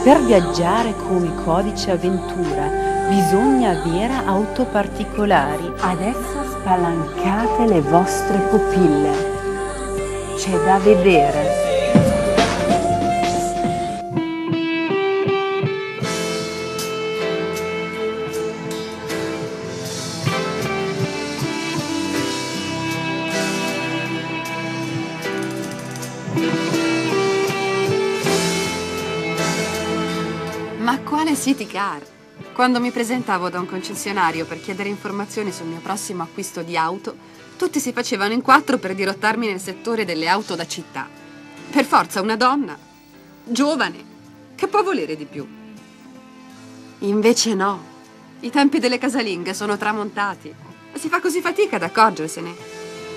Per viaggiare come Codice Avventura bisogna avere auto particolari. Adesso spalancate le vostre pupille. C'è da vedere. Ma quale city car? Quando mi presentavo da un concessionario per chiedere informazioni sul mio prossimo acquisto di auto, tutti si facevano in quattro per dirottarmi nel settore delle auto da città. Per forza una donna, giovane, che può volere di più? Invece no, i tempi delle casalinghe sono tramontati. Si fa così fatica ad accorgersene.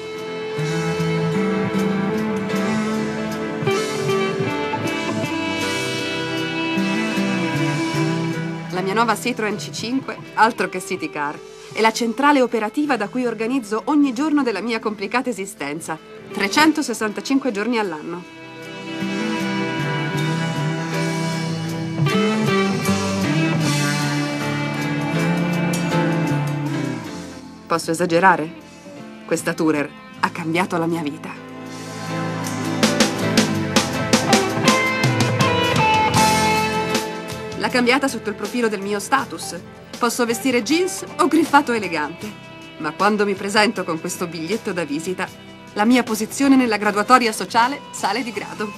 La mia nuova Citroen C5, altro che city car, è la centrale operativa da cui organizzo ogni giorno della mia complicata esistenza, 365 giorni all'anno. Posso esagerare? Questa Tourer ha cambiato la mia vita. L'ha cambiata sotto il profilo del mio status. Posso vestire jeans o griffato elegante. Ma quando mi presento con questo biglietto da visita, la mia posizione nella graduatoria sociale sale di grado.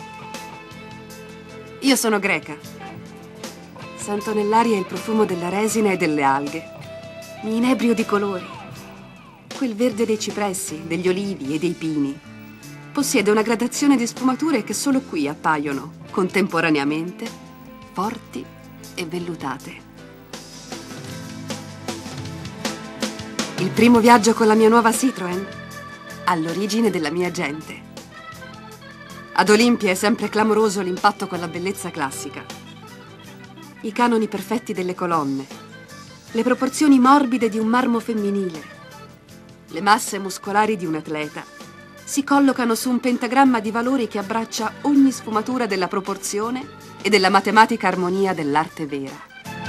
Io sono greca. Sento nell'aria il profumo della resina e delle alghe. Mi inebrio di colori. Quel verde dei cipressi, degli olivi e dei pini possiede una gradazione di sfumature che solo qui appaiono, contemporaneamente, forti e vellutate. Il primo viaggio con la mia nuova Citroen, all'origine della mia gente. Ad Olimpia è sempre clamoroso l'impatto con la bellezza classica. I canoni perfetti delle colonne, le proporzioni morbide di un marmo femminile, le masse muscolari di un atleta si collocano su un pentagramma di valori che abbraccia ogni sfumatura della proporzione e della matematica armonia dell'arte vera.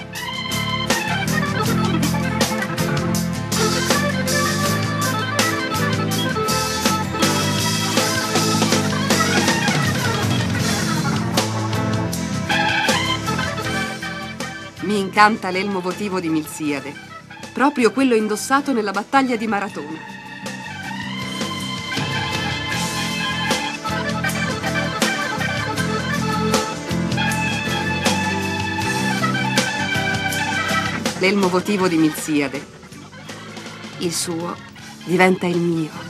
Mi incanta l'elmo votivo di Milziade, proprio quello indossato nella battaglia di Maratona. L'elmo votivo di Milziade. Il suo diventa il mio.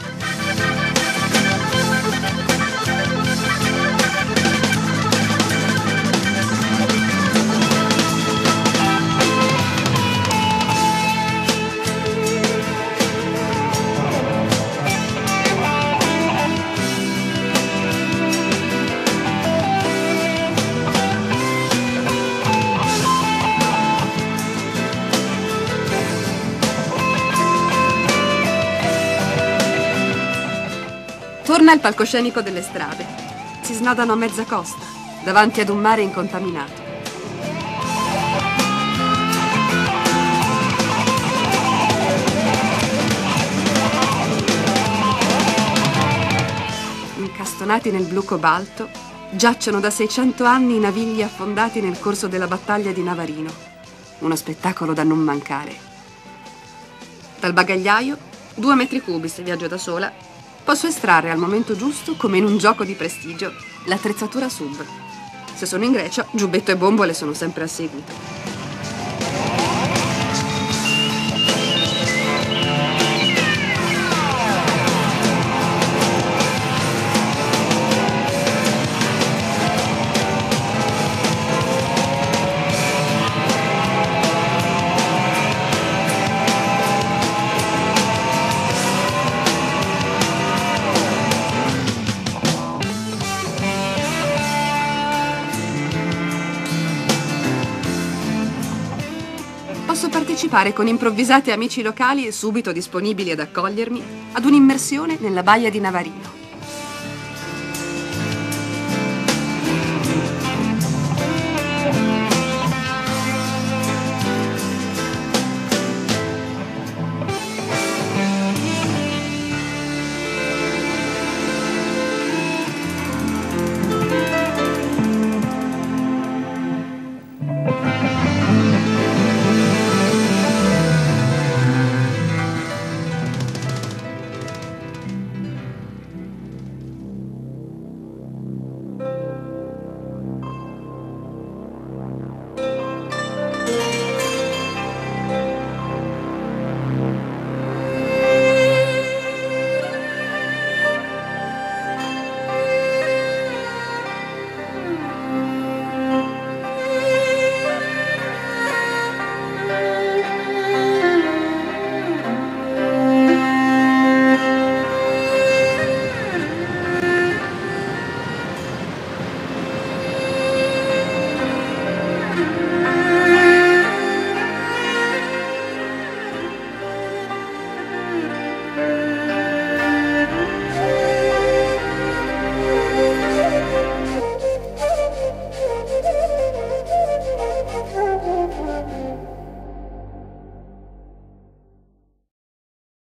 Torna al palcoscenico delle strade. Si snodano a mezza costa, davanti ad un mare incontaminato. Incastonati nel blu cobalto, giacciono da 600 anni i navigli affondati nel corso della battaglia di Navarino. Uno spettacolo da non mancare. Dal bagagliaio, 2 metri cubi se viaggio da sola, posso estrarre al momento giusto, come in un gioco di prestigio, l'attrezzatura sub. Se sono in Grecia, giubbetto e bombole sono sempre a seguito. Posso partecipare con improvvisati amici locali e subito disponibili ad accogliermi ad un'immersione nella baia di Navarino.